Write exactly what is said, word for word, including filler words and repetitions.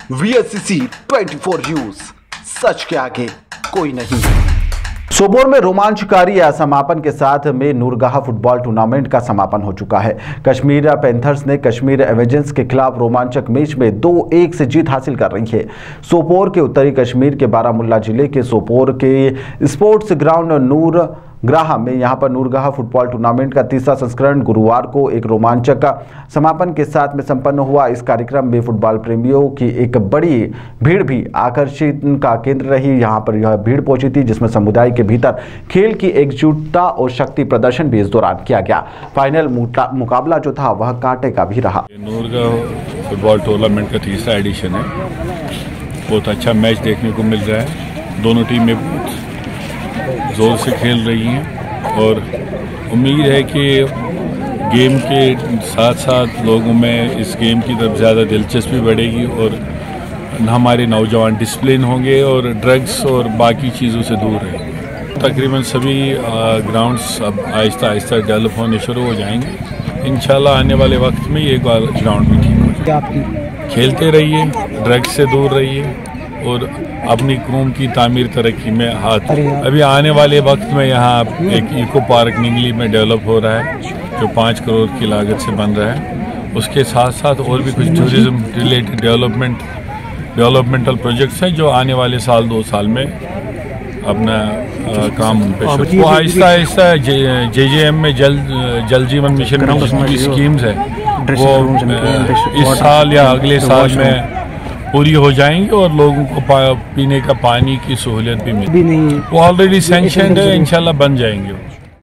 We S C C twenty four news, सच के आगे कोई नहीं। सोपोर में रोमांचकारी समापन के साथ में नूरगाह फुटबॉल टूर्नामेंट का समापन हो चुका है। कश्मीर पैंथर्स ने कश्मीर एवेंजर्स के खिलाफ रोमांचक मैच में दो एक से जीत हासिल कर रही है। सोपोर के उत्तरी कश्मीर के बारामुल्ला जिले के सोपोर के स्पोर्ट्स ग्राउंड नूर ग्राह में यहां पर नूरगाह फुटबॉल टूर्नामेंट का तीसरा संस्करण गुरुवार को एक रोमांचक समापन के साथ में संपन्न हुआ। इस कार्यक्रम में फुटबॉल प्रेमियों की एक बड़ी भीड़ भी आकर्षण का केंद्र रही। यहां पर यह भीड़ पहुंची थी जिसमें समुदाय के भीतर खेल की एकजुटता और शक्ति प्रदर्शन भी इस दौरान किया गया। फाइनल मुकाबला जो था वह कांटे का भी रहा। नूरगाह फुटबॉल टूर्नामेंट का तीसरा एडिशन है। बहुत अच्छा मैच देखने को मिल रहा है। दोनों टीमें जोर से खेल रही हैं और उम्मीद है कि गेम के साथ साथ लोगों में इस गेम की तरफ ज़्यादा दिलचस्पी बढ़ेगी और हमारे नौजवान डिसिप्लिन होंगे और ड्रग्स और बाकी चीज़ों से दूर रहेंगे। तकरीबन सभी ग्राउंड्स अब आहिस्ता आहिस्ता डेवलप होने शुरू हो जाएंगे। इंशाल्लाह आने वाले वक्त में ये ग्राउंड भी ठीक हो जाएगा। खेलते रहिए, ड्रग्स से दूर रहिए और अपनी कौम की तामीर तरक्की में हाथ। अभी आने वाले वक्त में यहाँ एक इको पार्क निंगली में डेवलप हो रहा है जो पाँच करोड़ की लागत से बन रहा है। उसके साथ साथ और भी कुछ tourism related development developmental projects हैं जो आने वाले साल दो साल में अपना आ, काम पे वो आहिस्ता आहिस्ता जे जे एम में जल जल जीवन मिशन की स्कीम्स है वो इस साल या अगले साल में पूरी हो जाएंगी और लोगों को पीने का पानी की सहूलियत भी मिलेगी। वो ऑलरेडी सैंक्शनड है, इंशाल्लाह बन जाएंगे।